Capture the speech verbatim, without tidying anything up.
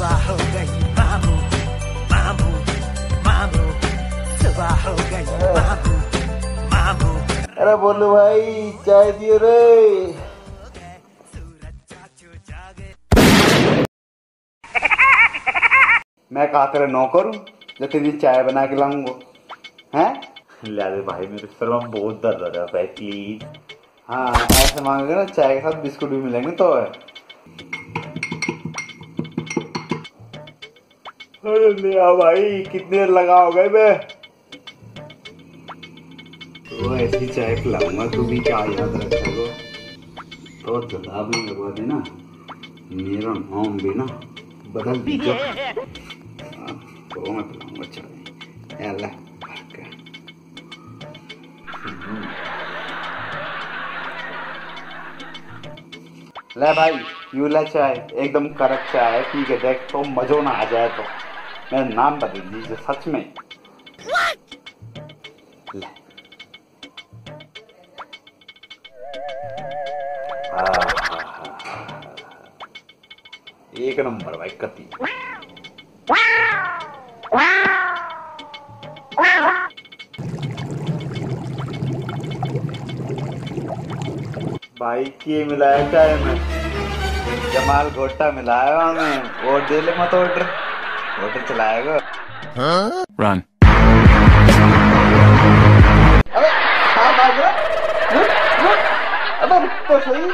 सुबह हो गई मामू मामू मामू सुबह हो गई मामू मामू। अरे बोलो भाई चाय दियो रे। मैं कहा तेरे नौकर हूँ जो तेरी चाय बना के लाऊंगा हैं? ले दे भाई, मेरे सर में बहुत दर्द हो रहा है प्लीज। हाँ ऐसे मांगोगे ना चाय के साथ बिस्कुट भी मिलेंगे तो है। अरे ले आ भाई, कितनी देर लगाओगे बे? तो ऐसी चाय पिलाऊंगा तू भी क्या याद रखेगा। तो जवाब नहीं लगवा देना, मेरा नाम भी ना बदल दीजिए। तो मैं पिलाऊंगा चाय। यार ले भाई यू ले चाय, एकदम कड़क चाय है, पी के देख तो मजो ना आ जाए तो मेरा नाम बदल दीजिए सच में। ले एक नंबर भाई कती। भाई की मिलाया चाय में जमाल घोटा मिलाया हमें। और दे ले मत ऑर्डर, ऑर्डर चलाएगा। रन। अबे हाँ भाग रहा, रुक रुक, अबे रुक तो सही।